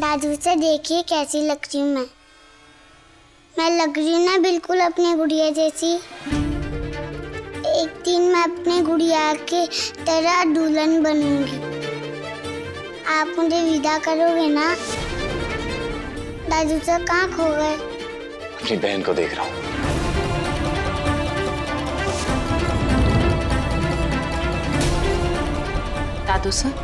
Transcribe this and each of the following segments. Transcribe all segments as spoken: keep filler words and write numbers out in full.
दादू से देखिए कैसी लग रही हूँ मैं मैं लग रही हूँ ना बिल्कुल अपनी गुड़िया जैसी। एक दिन मैं अपने गुड़िया के तरह दुल्हन बनूंगी। आप मुझे विदा करोगे ना? दादू से कहाँ खो गए? अपनी बहन को देख रहा हूँ। दादू सर,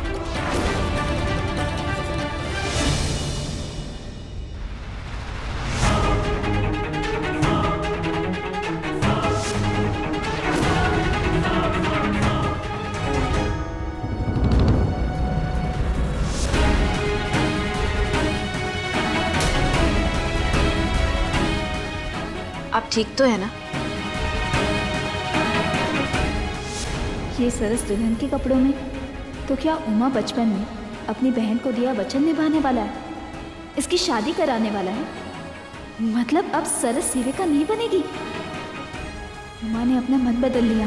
आप ठीक तो है ना? ये सरस दुल्हन के कपड़ों में, तो क्या उमा बचपन में अपनी बहन को दिया वचन निभाने वाला है? इसकी शादी कराने वाला है? मतलब अब सरस सेविका नहीं बनेगी? उमा ने अपना मन बदल लिया।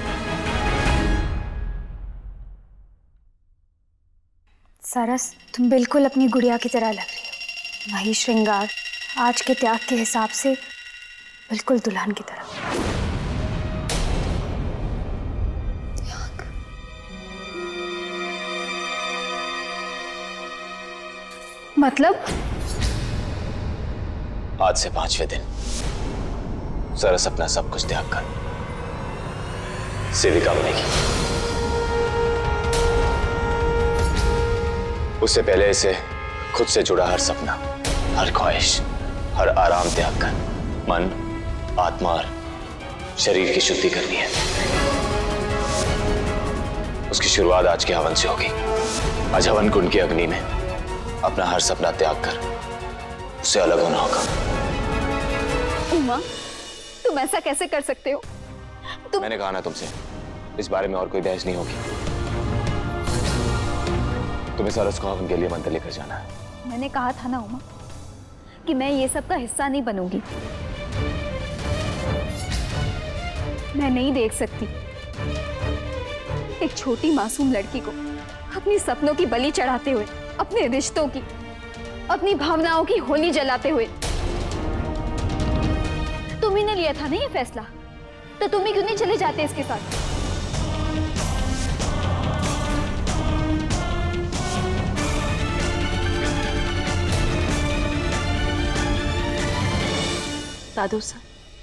सरस, तुम बिल्कुल अपनी गुड़िया की तरह लग रही हो। वही श्रृंगार, आज के त्याग के हिसाब से बिल्कुल दुल्हन की तरह। मतलब? आज से पांचवें दिन सरस अपना सब कुछ त्याग कर सेविका बनेगी। उससे पहले इसे खुद से जुड़ा हर सपना, हर ख्वाहिश, हर आराम त्याग कर मन, आत्मा और शरीर की शुद्धि करनी है। उसकी शुरुआत आज के हवन से होगी। आज हवन कुंड की अग्नि में अपना हर सपना त्याग कर उससे अलग होना होगा। उमा, तुम ऐसा कैसे कर सकते हो? तुम... मैंने कहा ना तुमसे, इस बारे में और कोई बहस नहीं होगी। तुम्हें सरस को हवन के लिए मंदिर लेकर जाना है। मैंने कहा था ना उमा कि मैं ये सब का हिस्सा नहीं बनूंगी। मैं नहीं देख सकती एक छोटी मासूम लड़की को अपनी सपनों की बलि चढ़ाते हुए, अपने रिश्तों की, अपनी भावनाओं की होली जलाते हुए। तुम ही ने लिया था ना ये फैसला, तो तुम ही क्यों नहीं चले जाते इसके साथ? दादू सर,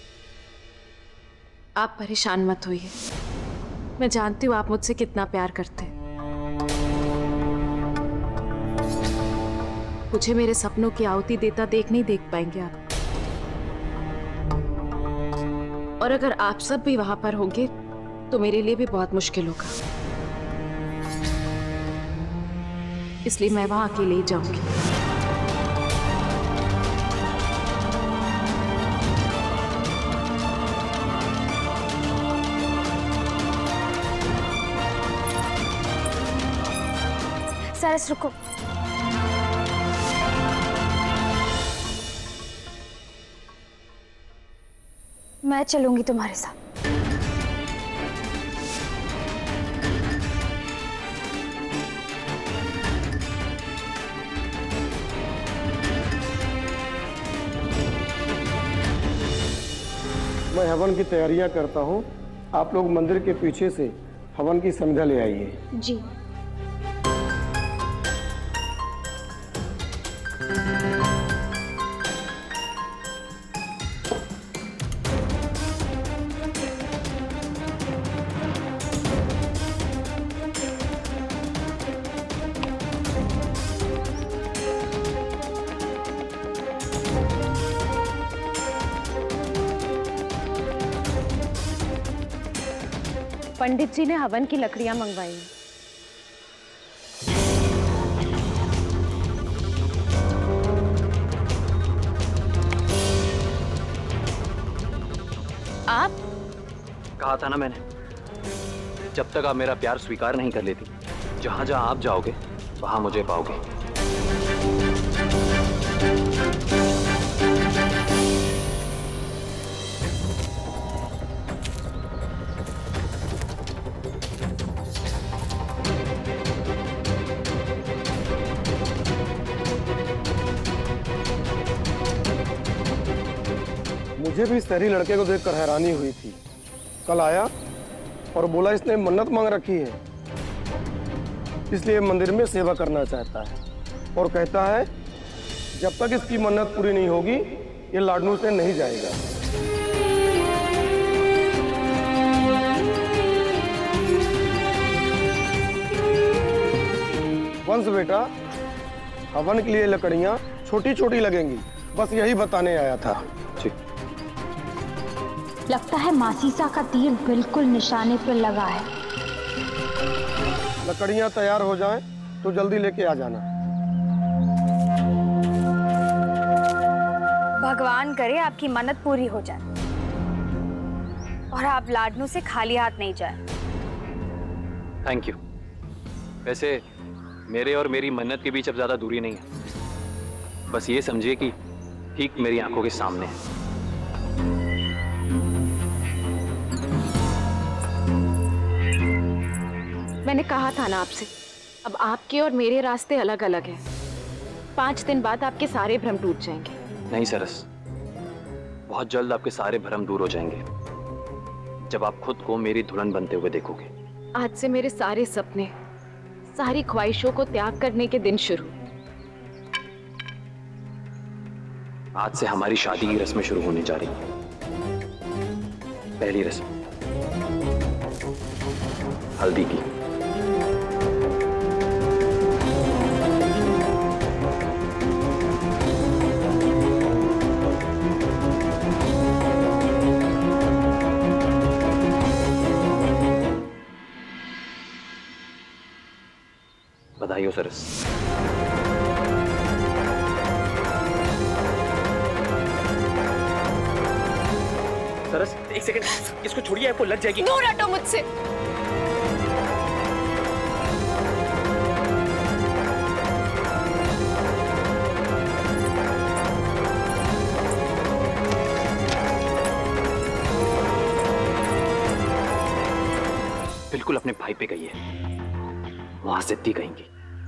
आप परेशान मत होइए। मैं जानती हूँ आप मुझसे कितना प्यार करते हैं। मुझे मेरे सपनों की आहुति देता देख नहीं देख पाएंगे आप। और अगर आप सब भी वहां पर होंगे तो मेरे लिए भी बहुत मुश्किल होगा। इसलिए मैं वहां अकेले ही जाऊंगी। सरस रुको। मैं चलूंगी तुम्हारे साथ। मैं हवन की तैयारियां करता हूँ। आप लोग मंदिर के पीछे से हवन की संध्या ले आइए। जी। पंडित जी ने हवन की लकड़ियां मंगवाई। आप? कहा था ना मैंने, जब तक आप मेरा प्यार स्वीकार नहीं कर लेती, जहां जहां आप जाओगे वहां मुझे पाओगे। मुझे भी शहरी लड़के को देखकर हैरानी हुई थी। कल आया और बोला इसने मन्नत मांग रखी है, इसलिए मंदिर में सेवा करना चाहता है और कहता है जब तक इसकी मन्नत पूरी नहीं होगी ये लाडनू से नहीं जाएगा। वंश बेटा, हवन के लिए लकड़ियां छोटी छोटी लगेंगी, बस यही बताने आया था। जी। लगता है मासीसा का तीर बिल्कुल निशाने पर लगा है। लकड़ियां तैयार हो जाएं तो जल्दी लेके आ जाना। भगवान करे आपकी मन्नत पूरी हो जाए और आप लाडनू से खाली हाथ नहीं जाए। Thank you. वैसे मेरे और मेरी मन्नत के बीच अब ज्यादा दूरी नहीं है, बस ये समझिए कि ठीक मेरी आंखों के सामने है। मैंने कहा था ना आपसे, अब आपके और मेरे रास्ते अलग अलग हैं। पांच दिन बाद आपके सारे भ्रम टूट जाएंगे। नहीं सरस, बहुत जल्द आपके सारे भ्रम दूर हो जाएंगे जब आप खुद को मेरी दुल्हन बनते हुए देखोगे। आज से मेरे सारे सपने, सारी ख्वाहिशों को त्याग करने के दिन शुरू। आज से हमारी शादी की रस्में शुरू होने जा रही हैं। पहली रस्म हल्दी की। बधाई हो सरस। सरस एक सेकंड, इसको छोड़िए, आपको लग जाएगी। दूर हटो मुझसे। बिल्कुल अपने भाई पे कहिए, वहां सिद्धि कहेंगी।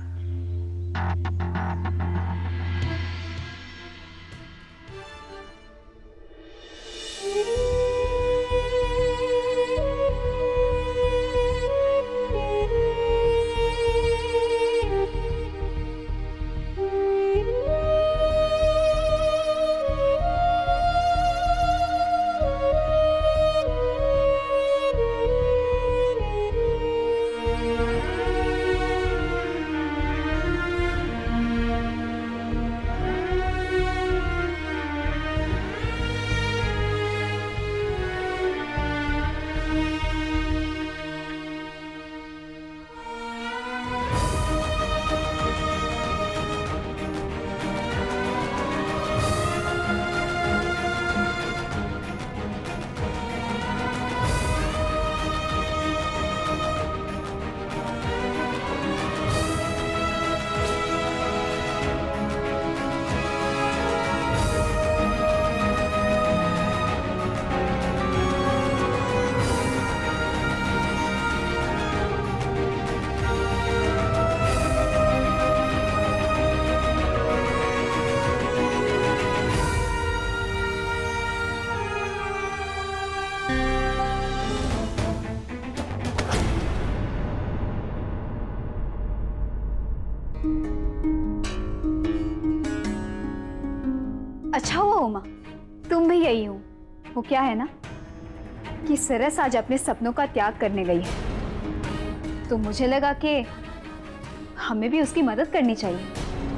अच्छा हुआ उमा, तुम भी यही हो। वो क्या है ना कि सरस आज अपने सपनों का त्याग करने गई है, तो मुझे लगा कि हमें भी उसकी मदद करनी चाहिए।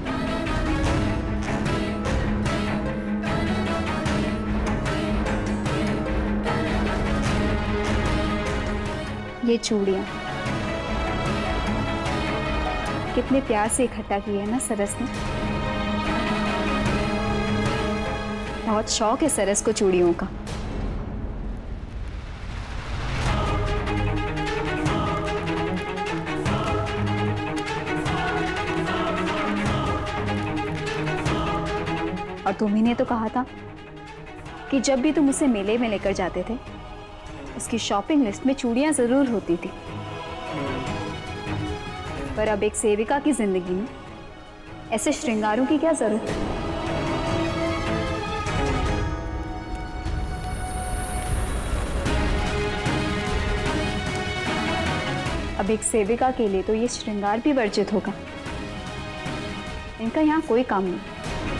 ये चूड़ियां कितने प्यार से इकट्ठा की है ना सरस ने। बहुत शौक है सरस को चूड़ियों का। और तुम्ही ने तो कहा था कि जब भी तुम उसे मेले में लेकर जाते थे उसकी शॉपिंग लिस्ट में चूड़ियां जरूर होती थी। पर अब एक सेविका की जिंदगी में ऐसे श्रृंगारों की क्या जरूरत है? अब एक सेविका के लिए तो ये श्रृंगार भी वर्जित होगा। इनका यहाँ कोई काम नहीं।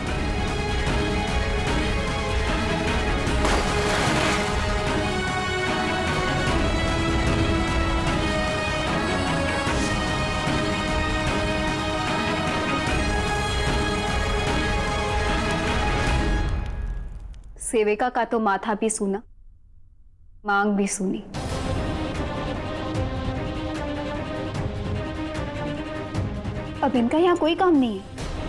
सेविका का तो माथा भी सूना, मांग भी सूनी। अब इनका यहाँ कोई काम नहीं है।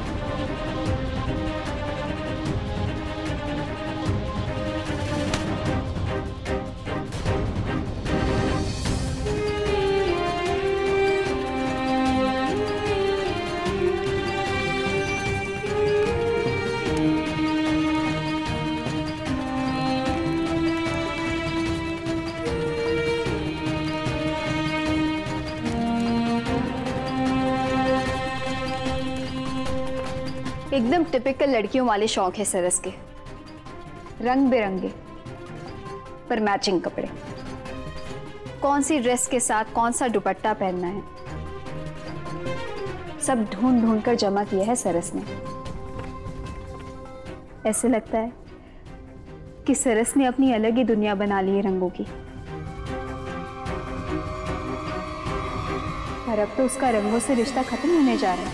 एकदम टिपिकल लड़कियों वाले शौक है सरस के, रंग बिरंगे पर मैचिंग कपड़े। कौन सी ड्रेस के साथ कौन सा दुपट्टा पहनना है, सब ढूंढ ढूंढ कर जमा किया है सरस ने। ऐसे लगता है कि सरस ने अपनी अलग ही दुनिया बना ली है रंगों की। और अब तो उसका रंगों से रिश्ता खत्म होने जा रहा है।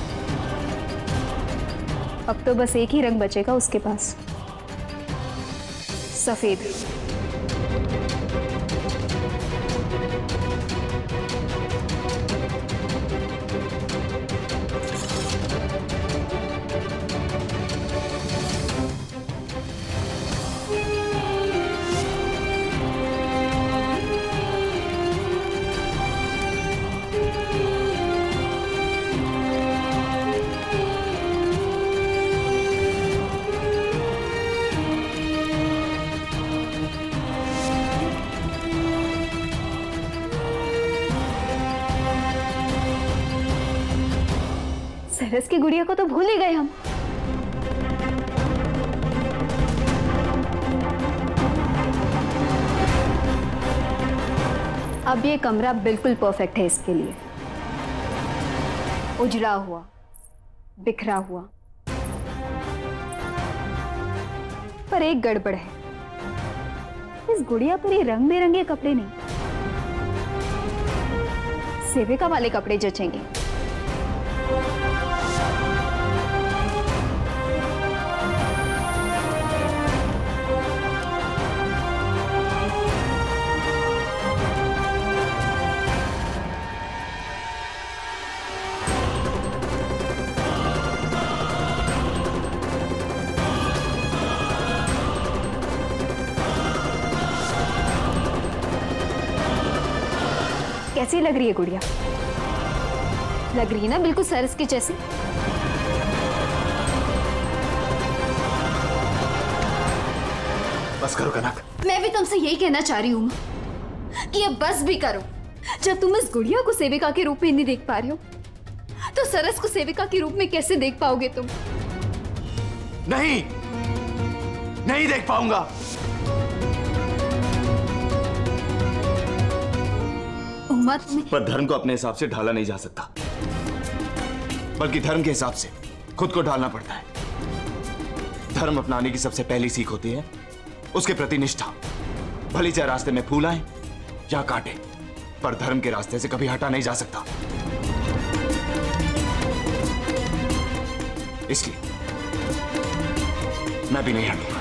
अब तो बस एक ही रंग बचेगा उसके पास, सफेद। सरस की गुड़िया को तो भूल ही गए हम। अब ये कमरा बिल्कुल परफेक्ट है इसके लिए। उजड़ा हुआ, बिखरा हुआ, पर एक गड़बड़ है। इस गुड़िया पर ये रंग बिरंगे कपड़े नहीं, सेविका वाले कपड़े जचेंगे। कैसी लग रही है गुड़िया? लग रही है ना बिल्कुल सरस की जैसी। बस करो कनक। मैं भी तुमसे यही कहना चाह रही हूँ कि अब बस भी करो। जब तुम इस गुड़िया को सेविका के रूप में नहीं देख पा रहे हो, तो सरस को सेविका के रूप में कैसे देख पाओगे तुम? नहीं, नहीं देख पाऊंगा। पर धर्म को अपने हिसाब से ढाला नहीं जा सकता, बल्कि धर्म के हिसाब से खुद को ढालना पड़ता है। धर्म अपनाने की सबसे पहली सीख होती है उसके प्रति निष्ठा। भली चाहे रास्ते में फूल आए या काटे, पर धर्म के रास्ते से कभी हटा नहीं जा सकता। इसलिए मैं भी नहीं हटूंगा।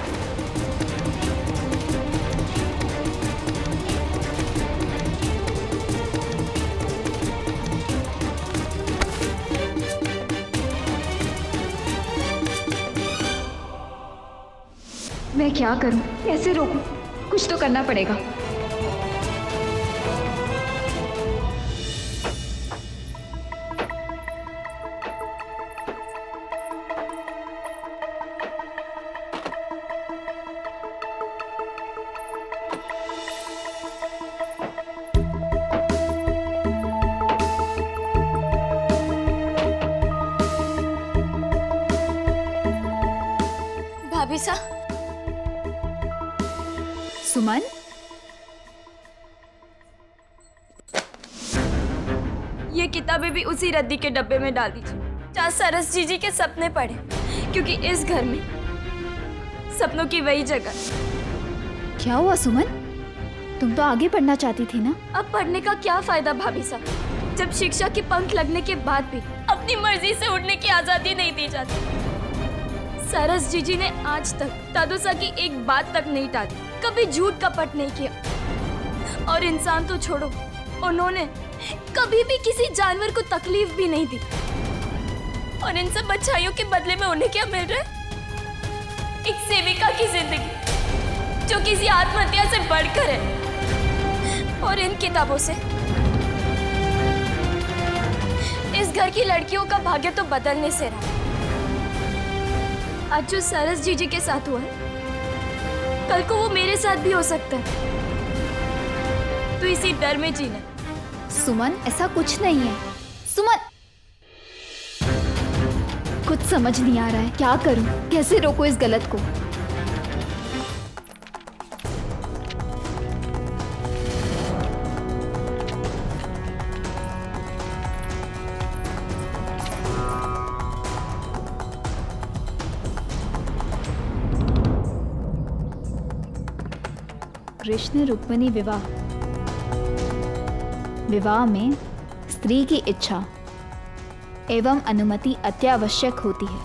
मैं क्या करूं? कैसे रोकूं? कुछ तो करना पड़ेगा। भाभी सा। सुमन, ये किताबें भी उसी रद्दी के डब्बे में डाल दीजिए जहाँ सरस जीजी के सपने पड़े, क्योंकि इस घर में सपनों की वही जगह। क्या हुआ सुमन, तुम तो आगे पढ़ना चाहती थी ना? अब पढ़ने का क्या फायदा भाभी साहब, जब शिक्षा के पंख लगने के बाद भी अपनी मर्जी से उड़ने की आजादी नहीं दी जाती। सरस जीजी ने आज तक दादोसा की एक बात तक नहीं टाली, कभी झूठ कपट नहीं किया। और इंसान तो छोड़ो, उन्होंने कभी भी किसी जानवर को तकलीफ भी नहीं दी। और इन सब अच्छाइयों के बदले में उन्हें क्या मिल रहा है? एक सेविका की जिंदगी जो किसी आत्महत्या से बढ़कर है। और इन किताबों से इस घर की लड़कियों का भाग्य तो बदलने से रहा। आज जो सरस जीजी के साथ हुआ है, कल को वो मेरे साथ भी हो सकता है। तो इसी डर में जीना। सुमन, ऐसा कुछ नहीं है। सुमन, कुछ समझ नहीं आ रहा है, क्या करूं, कैसे रोको इस गलत को? कृष्ण रुक्मिणी विवाह। विवाह में स्त्री की इच्छा एवं अनुमति अत्यावश्यक होती है।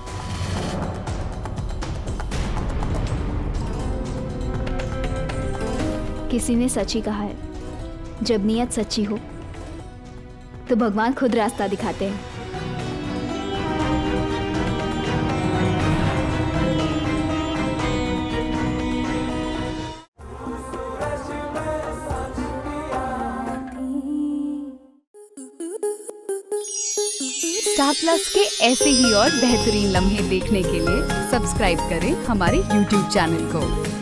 किसी ने सच ही कहा है, जब नियत सच्ची हो तो भगवान खुद रास्ता दिखाते हैं। स्टार प्लस के ऐसे ही और बेहतरीन लम्हे देखने के लिए सब्सक्राइब करें हमारे यूट्यूब चैनल को।